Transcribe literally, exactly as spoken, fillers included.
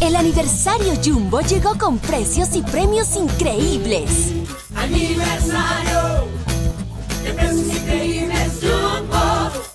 El aniversario Jumbo llegó con precios y premios increíbles. ¡Aniversario!